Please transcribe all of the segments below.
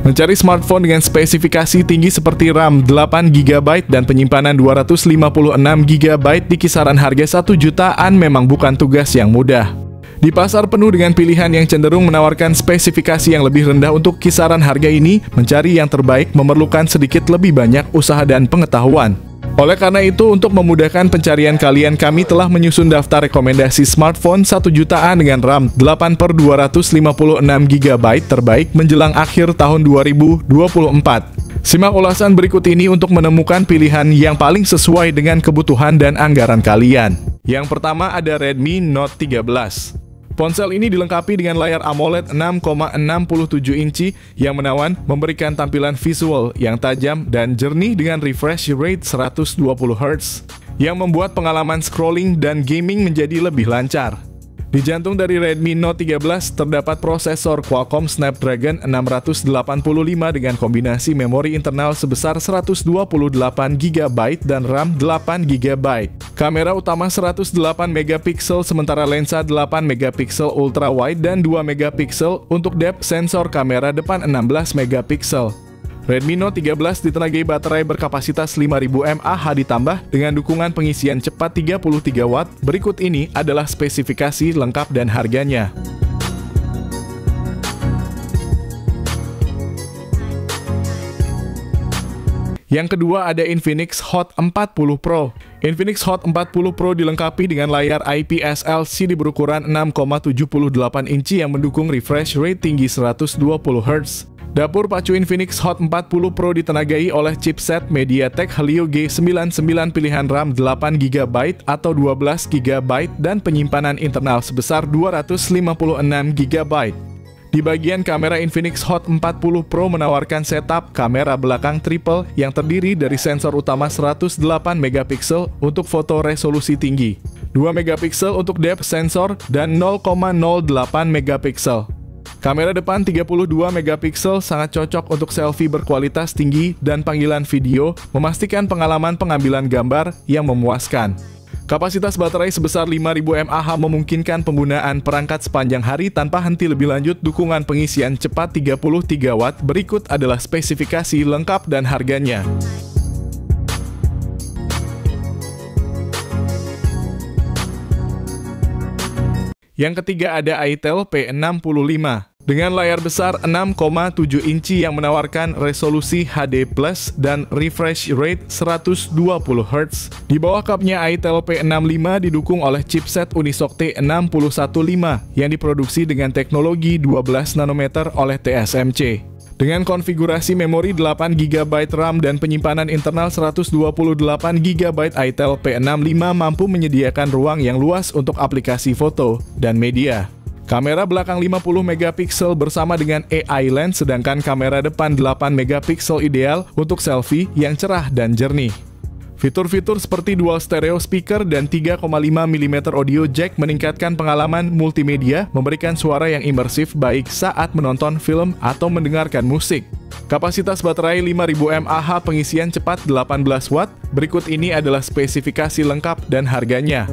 Mencari smartphone dengan spesifikasi tinggi seperti RAM 8GB dan penyimpanan 256GB di kisaran harga 1 jutaan memang bukan tugas yang mudah. Di pasar penuh dengan pilihan yang cenderung menawarkan spesifikasi yang lebih rendah untuk kisaran harga ini, mencari yang terbaik memerlukan sedikit lebih banyak usaha dan pengetahuan. Oleh karena itu, untuk memudahkan pencarian kalian, kami telah menyusun daftar rekomendasi smartphone 1 jutaan dengan RAM 8/256GB terbaik menjelang akhir tahun 2024. Simak ulasan berikut ini untuk menemukan pilihan yang paling sesuai dengan kebutuhan dan anggaran kalian. Yang pertama ada Redmi Note 13. Ponsel ini dilengkapi dengan layar AMOLED 6,67 inci yang menawan, memberikan tampilan visual yang tajam dan jernih dengan refresh rate 120Hz, yang membuat pengalaman scrolling dan gaming menjadi lebih lancar. Di jantung dari Redmi Note 13 terdapat prosesor Qualcomm Snapdragon 685 dengan kombinasi memori internal sebesar 128GB dan RAM 8GB. Kamera utama 108MP sementara lensa 8MP ultra wide dan 2MP untuk depth sensor kamera depan 16MP. Redmi Note 13 ditenagai baterai berkapasitas 5000 mAh ditambah dengan dukungan pengisian cepat 33 Watt. Berikut ini adalah spesifikasi lengkap dan harganya. Yang kedua ada Infinix Hot 40 Pro. Infinix Hot 40 Pro dilengkapi dengan layar IPS LCD berukuran 6,78 inci yang mendukung refresh rate tinggi 120Hz. Dapur pacu Infinix Hot 40 Pro ditenagai oleh chipset MediaTek Helio G99 pilihan RAM 8GB atau 12GB dan penyimpanan internal sebesar 256GB. Di bagian kamera, Infinix Hot 40 Pro menawarkan setup kamera belakang triple yang terdiri dari sensor utama 108MP untuk foto resolusi tinggi, 2MP untuk depth sensor, dan 0,08MP. Kamera depan 32MP sangat cocok untuk selfie berkualitas tinggi dan panggilan video, memastikan pengalaman pengambilan gambar yang memuaskan. Kapasitas baterai sebesar 5000 mAh memungkinkan penggunaan perangkat sepanjang hari tanpa henti. Lebih lanjut, dukungan pengisian cepat 33 Watt. Berikut adalah spesifikasi lengkap dan harganya. Yang ketiga ada Itel P65. Dengan layar besar 6,7 inci yang menawarkan resolusi HD+ dan refresh rate 120Hz. Di bawah cupnya Itel P65 didukung oleh chipset Unisoc T615 yang diproduksi dengan teknologi 12 nanometer oleh TSMC. Dengan konfigurasi memori 8GB RAM dan penyimpanan internal 128GB, Itel P65 mampu menyediakan ruang yang luas untuk aplikasi foto dan media. Kamera belakang 50MP bersama dengan AI lens, sedangkan kamera depan 8MP ideal untuk selfie yang cerah dan jernih. Fitur-fitur seperti dual stereo speaker dan 3,5mm audio jack meningkatkan pengalaman multimedia, memberikan suara yang imersif baik saat menonton film atau mendengarkan musik. Kapasitas baterai 5000 mAh, pengisian cepat 18 Watt. Berikut ini adalah spesifikasi lengkap dan harganya.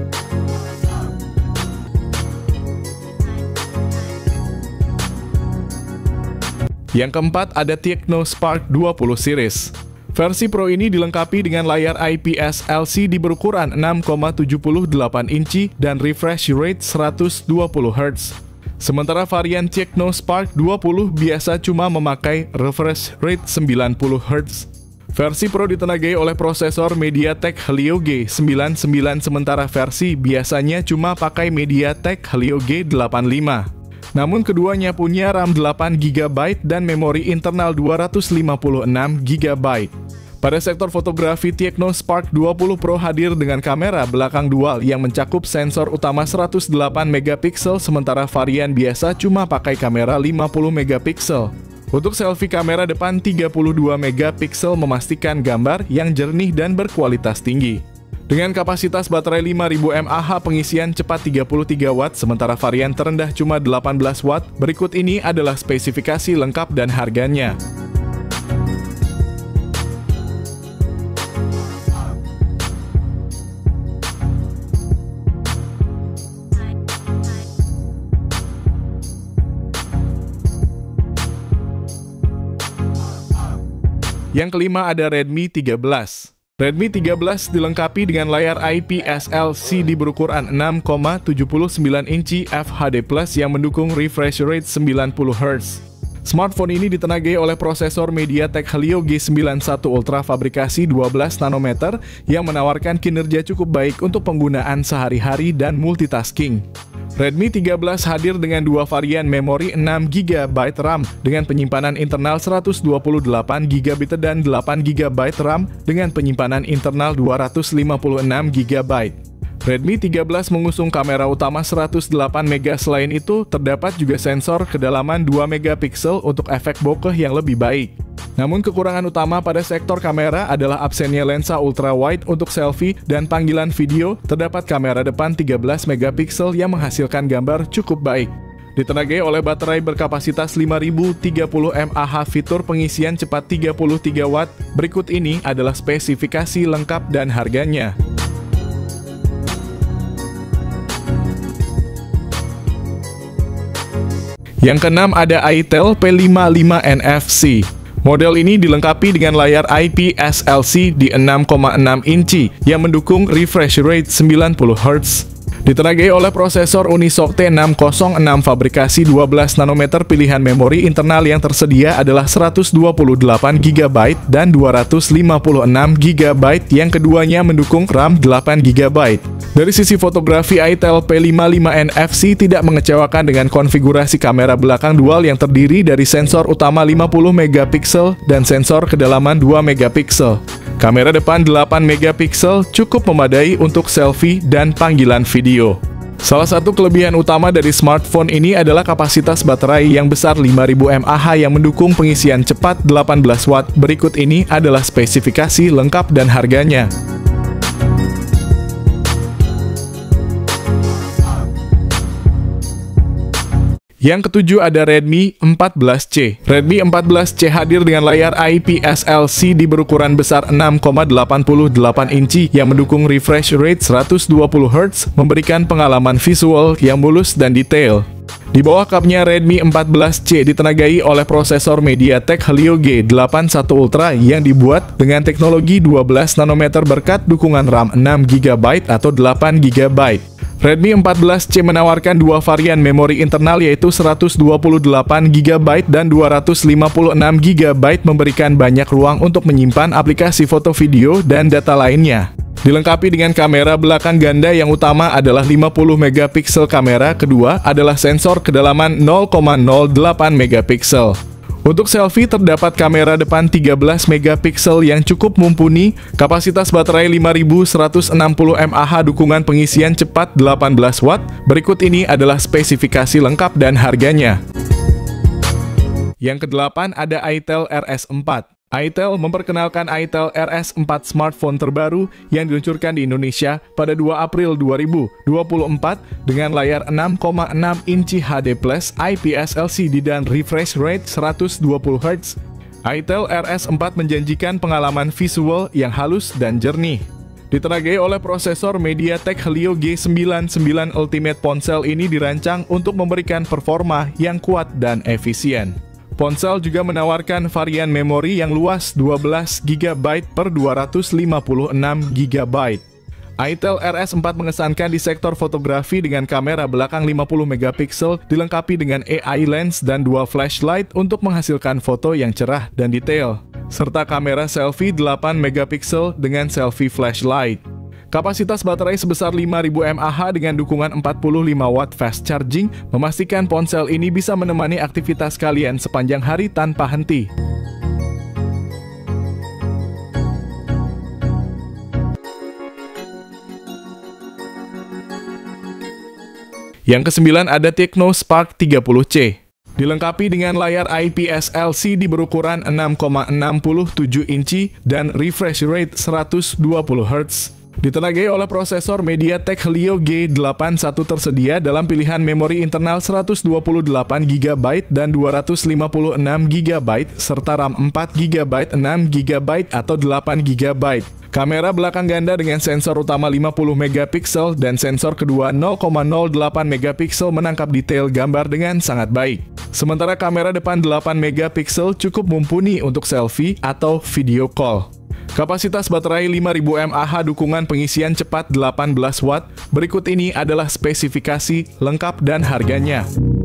Yang keempat ada Tecno Spark 20 series. Versi Pro ini dilengkapi dengan layar IPS LCD berukuran 6,78 inci dan refresh rate 120Hz. Sementara varian Tecno Spark 20 biasa cuma memakai refresh rate 90Hz. Versi Pro ditenagai oleh prosesor MediaTek Helio G99, sementara versi biasanya cuma pakai MediaTek Helio G85. Namun keduanya punya RAM 8GB dan memori internal 256GB. Pada sektor fotografi, Tecno Spark 20 Pro hadir dengan kamera belakang dual yang mencakup sensor utama 108MP, sementara varian biasa cuma pakai kamera 50MP. Untuk selfie, kamera depan 32MP memastikan gambar yang jernih dan berkualitas tinggi. Dengan kapasitas baterai 5000 mAh, pengisian cepat 33 Watt, sementara varian terendah cuma 18 Watt. Berikut ini adalah spesifikasi lengkap dan harganya. Yang kelima ada Redmi 13. Redmi 13 dilengkapi dengan layar IPS LCD berukuran 6,79 inci FHD+ yang mendukung refresh rate 90 Hz. Smartphone ini ditenagai oleh prosesor MediaTek Helio G91 Ultra fabrikasi 12 nanometer yang menawarkan kinerja cukup baik untuk penggunaan sehari-hari dan multitasking. Redmi 13 hadir dengan dua varian memori 6GB RAM dengan penyimpanan internal 128GB dan 8GB RAM dengan penyimpanan internal 256GB. Redmi 13 mengusung kamera utama 108MP. Selain itu, terdapat juga sensor kedalaman 2MP untuk efek bokeh yang lebih baik. Namun kekurangan utama pada sektor kamera adalah absennya lensa ultrawide untuk selfie dan panggilan video. Terdapat kamera depan 13MP yang menghasilkan gambar cukup baik. Ditenagai oleh baterai berkapasitas 5030 mAh, fitur pengisian cepat 33 Watt. Berikut ini adalah spesifikasi lengkap dan harganya. Yang keenam ada Itel P55 NFC. Model ini dilengkapi dengan layar IPS LCD 6,6 inci yang mendukung refresh rate 90 Hz. Ditenagai oleh prosesor Unisoc T606 fabrikasi 12 nanometer. Pilihan memori internal yang tersedia adalah 128GB dan 256GB. Yang keduanya mendukung RAM 8GB. Dari sisi fotografi, Itel P55 NFC tidak mengecewakan dengan konfigurasi kamera belakang dual yang terdiri dari sensor utama 50MP dan sensor kedalaman 2MP. Kamera depan 8MP cukup memadai untuk selfie dan panggilan video. Salah satu kelebihan utama dari smartphone ini adalah kapasitas baterai yang besar 5000 mAh yang mendukung pengisian cepat 18 Watt. Berikut ini adalah spesifikasi lengkap dan harganya. Yang ketujuh ada Redmi 14C. Redmi 14C hadir dengan layar IPS LCD berukuran besar 6,88 inci yang mendukung refresh rate 120 Hz, memberikan pengalaman visual yang mulus dan detail. Di bawah kapnya, Redmi 14C ditenagai oleh prosesor MediaTek Helio G81 Ultra yang dibuat dengan teknologi 12 nanometer berkat dukungan RAM 6GB atau 8GB. Redmi 14C menawarkan dua varian memori internal yaitu 128GB dan 256GB, memberikan banyak ruang untuk menyimpan aplikasi foto, video, dan data lainnya. Dilengkapi dengan kamera belakang ganda yang utama adalah 50MP, kamera kedua adalah sensor kedalaman 0,08MP. Untuk selfie terdapat kamera depan 13MP yang cukup mumpuni, kapasitas baterai 5160 mAh, dukungan pengisian cepat 18 Watt. Berikut ini adalah spesifikasi lengkap dan harganya. Yang kedelapan ada Itel RS4. Itel memperkenalkan Itel RS4, smartphone terbaru yang diluncurkan di Indonesia pada 2 April 2024 dengan layar 6,6 inci HD+, IPS LCD dan refresh rate 120 Hz. Itel RS4 menjanjikan pengalaman visual yang halus dan jernih. Ditenagai oleh prosesor MediaTek Helio G91 Ultimate. Ponsel ini dirancang untuk memberikan performa yang kuat dan efisien. Ponsel juga menawarkan varian memori yang luas 12GB per 256GB. Itel RS4 mengesankan di sektor fotografi dengan kamera belakang 50MP dilengkapi dengan AI lens dan dua flashlight untuk menghasilkan foto yang cerah dan detail, serta kamera selfie 8MP dengan selfie flashlight. Kapasitas baterai sebesar 5000 mAh dengan dukungan 45 Watt fast charging memastikan ponsel ini bisa menemani aktivitas kalian sepanjang hari tanpa henti. Yang kesembilan ada Tecno Spark 30C. Dilengkapi dengan layar IPS LCD berukuran 6,67 inci dan refresh rate 120 Hz. Ditenagai oleh prosesor MediaTek Helio G81, tersedia dalam pilihan memori internal 128GB dan 256GB serta RAM 4GB, 6GB atau 8GB. Kamera belakang ganda dengan sensor utama 50 megapiksel dan sensor kedua 0,08 megapiksel menangkap detail gambar dengan sangat baik. Sementara kamera depan 8 megapiksel cukup mumpuni untuk selfie atau video call. Kapasitas baterai 5000 mAh dukungan pengisian cepat 18 watt. Berikut ini adalah spesifikasi lengkap dan harganya.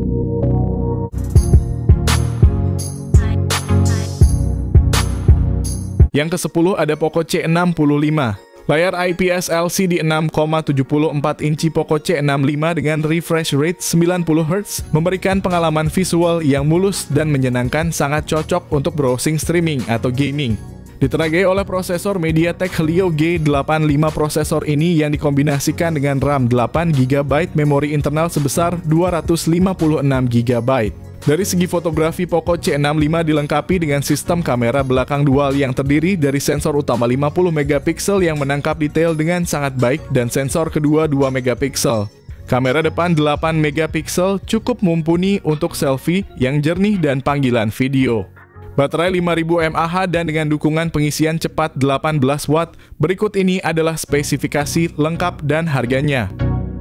Yang ke-10 ada Poco C65. Layar IPS LCD 6,74 inci Poco C65 dengan refresh rate 90 Hz memberikan pengalaman visual yang mulus dan menyenangkan, sangat cocok untuk browsing streaming atau gaming. Ditenagai oleh prosesor MediaTek Helio G85. Prosesor ini yang dikombinasikan dengan RAM 8GB, memori internal sebesar 256 GB. Dari segi fotografi, Poco C65 dilengkapi dengan sistem kamera belakang dual yang terdiri dari sensor utama 50 megapiksel yang menangkap detail dengan sangat baik dan sensor kedua 2 megapiksel. Kamera depan 8 megapiksel cukup mumpuni untuk selfie yang jernih dan panggilan video. Baterai 5000 mAh dan dengan dukungan pengisian cepat 18 watt. Berikut ini adalah spesifikasi lengkap dan harganya.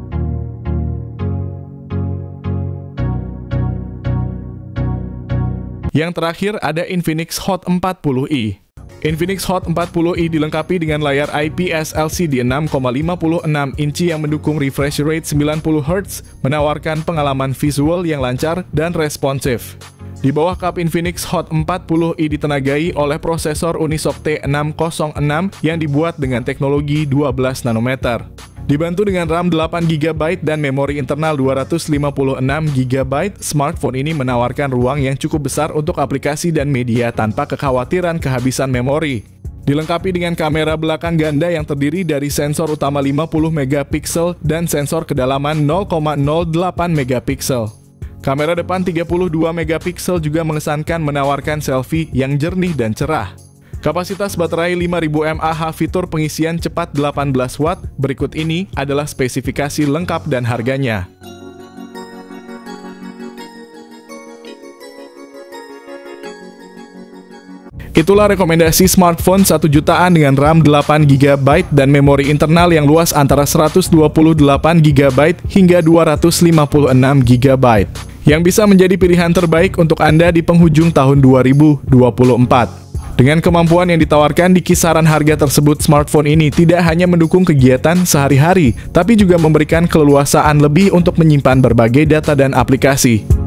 Yang terakhir ada Infinix Hot 40i. Infinix Hot 40i dilengkapi dengan layar IPS LCD 6,56 inci yang mendukung refresh rate 90 Hz, menawarkan pengalaman visual yang lancar dan responsif. Di bawah kap Infinix Hot 40i ditenagai oleh prosesor Unisoc T606 yang dibuat dengan teknologi 12 nanometer. Dibantu dengan RAM 8GB dan memori internal 256GB, smartphone ini menawarkan ruang yang cukup besar untuk aplikasi dan media tanpa kekhawatiran kehabisan memori. Dilengkapi dengan kamera belakang ganda yang terdiri dari sensor utama 50 megapiksel dan sensor kedalaman 0,08 megapiksel. Kamera depan 32 megapiksel juga mengesankan, menawarkan selfie yang jernih dan cerah. Kapasitas baterai 5000 mAh, fitur pengisian cepat 18 watt. Berikut ini adalah spesifikasi lengkap dan harganya. Itulah rekomendasi smartphone 1 jutaan dengan RAM 8GB dan memori internal yang luas antara 128GB hingga 256GB, yang bisa menjadi pilihan terbaik untuk Anda di penghujung tahun 2024. Dengan kemampuan yang ditawarkan di kisaran harga tersebut, smartphone ini tidak hanya mendukung kegiatan sehari-hari, tapi juga memberikan keleluasaan lebih untuk menyimpan berbagai data dan aplikasi.